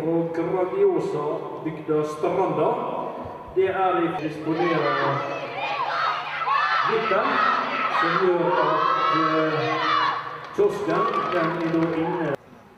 fra Grandiosa bygda Stranda. Det er de disponerer vippen, som gjør at kiosken den er nå inne.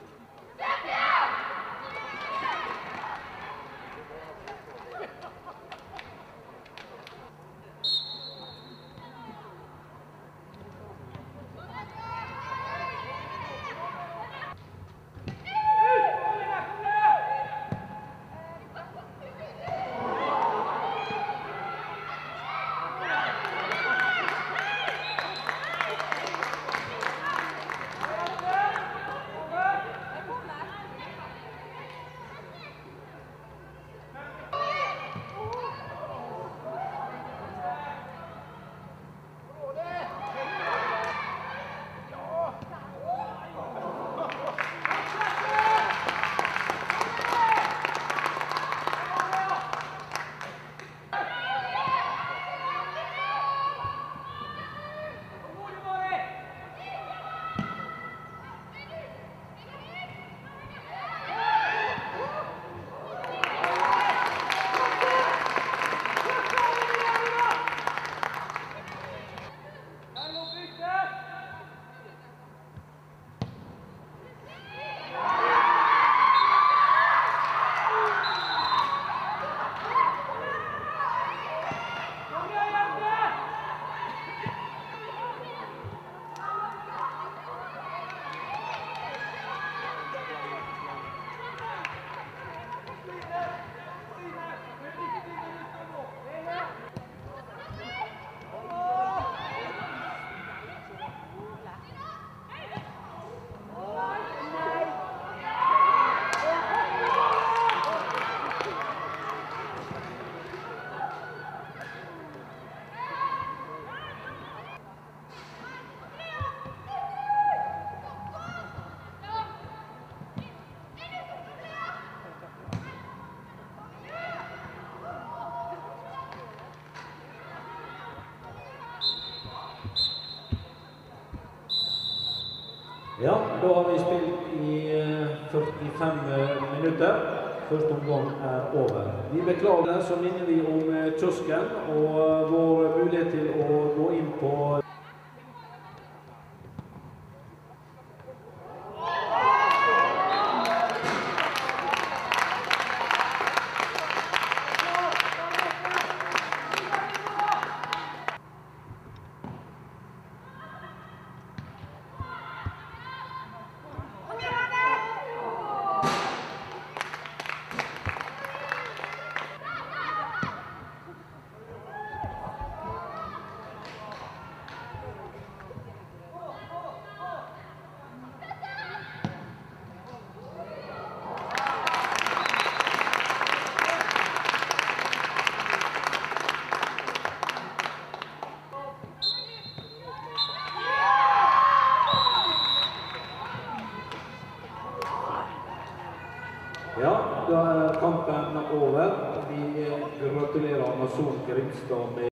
Ja, da har vi spilt i 45 minutter. Første omgang er over. Vi beklager, så minner vi om kiosken og vår mulighet til å gå inn på Ja, da er kampen over. Vi gratulerer Amazon Grimstad med